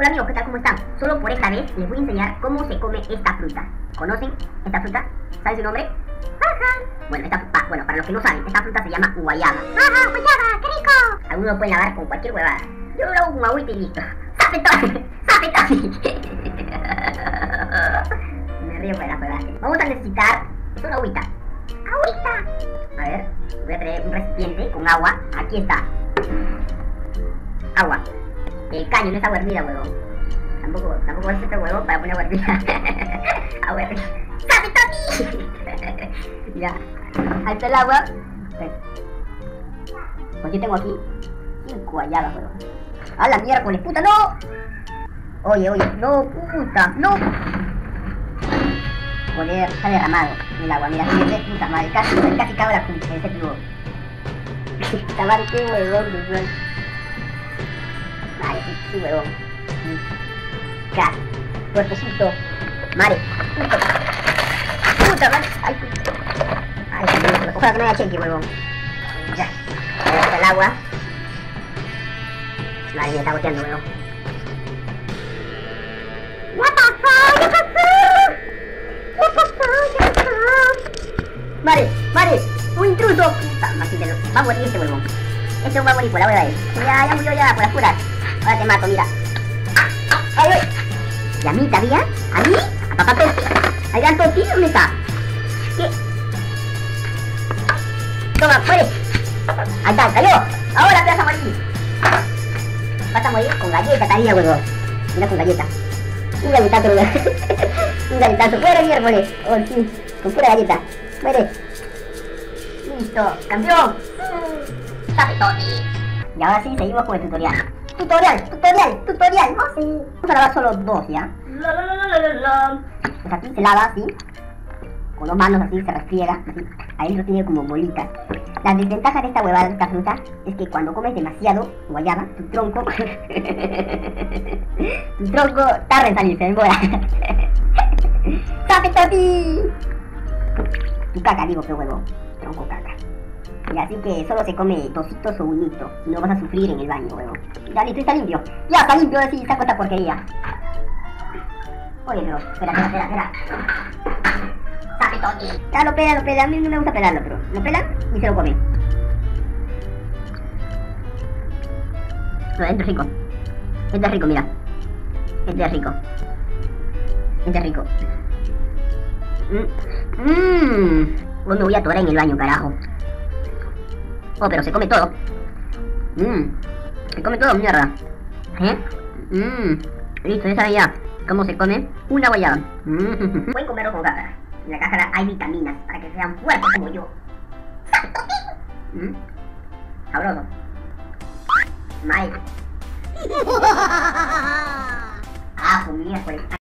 Hola amigos, ¿qué tal? ¿Cómo están? Solo por esta vez les voy a enseñar cómo se come esta fruta. ¿Conocen esta fruta? ¿Saben su nombre? Bueno, para los que no saben, esta fruta se llama guayaba. ¡Ajá, guayaba! ¡Qué rico! Algunos lo pueden lavar con cualquier huevada. Yo lo hago con agüita y listo. ¡Sabe todo! ¡Sabe todo! Me río con las huevadas. Vamos a necesitar solo agüita. ¡Agüita! A ver, voy a traer un recipiente con agua. Aquí está. Agua. El caño no es agua hervida, huevón. Tampoco vas a hacer huevo para poner agua hervida. Agua hervida. ¡Sabe todo! Ya. Ahí está el agua. Pues yo tengo aquí 5 guayabas, huevón. ¡A la miércoles, puta, no! Oye, no, puta, no. Joder, está derramado el agua, mira, puta madre, casi cago la punta, ese tubo. Tabar, qué huevón, huevón. Vale, sí, huevón. Casi, cuerpecito. Madre, puta madre, ay, puta. Ay, ojalá que no haya cheque, huevón. Ya, ahí está el agua. Madre mía, está goteando, huevón. ¿Qué pasó? ¿Qué pasó? ¿Qué pasó? Madre, un intruso. Puta, va a morir este huevón. Este va a morir por la hueva de él. Ya murió ya, por las puras. Ahora te mato, mira. ¡Ay! ¿Y a mí todavía? ¿A mí? ¿A papá Totti? ¿Al gran Totti? ¿Dónde está? ¿Qué? Toma, muere. Ahí está, cayó. Ahora te vas a morir. Vas a morir con galleta, todavía, huevón. Mira, con galleta. Un galletazo, huevón. Un galletazo. Muere, miércoles. Oh, sí. Con pura galleta. Muere. Listo. Campeón. ¡Sabe Totti! Y ahora sí, seguimos con el tutorial. Tutorial. Oh, sí. Vamos a lavar solo 2, ¿ya? Pues aquí se lava así. Con 2 manos así, se refriega. Así. Adentro tiene como bolitas. La desventaja de esta huevada, de esta fruta, es que cuando comes demasiado guayaba, tu tronco tarda en salir, se demora. ¡Sabe Totti! Tu caca, digo, que huevo. Tronco caca. Y así que solo se come 2 o 1. Si no vas a sufrir en el baño, huevón. Ya listo, está limpio. Ya está limpio, ahora sí, saco esta porquería. Oye, pero, espera. ¡Sabe Totti! Ya lo pela, a mí no me gusta pelarlo, pero lo pelan y se lo comen. Pero este es rico. Este es rico, mira. Este es rico. Hoy me voy a atorar en el baño, carajo. Oh, pero se come todo. Se come todo, mierda. Listo, ya saben ya cómo se come una guayaba. Pueden comerlo con cáscara. En la cáscara hay vitaminas para que sean fuertes como yo. Sabroso. Mal. Ah, miércoles.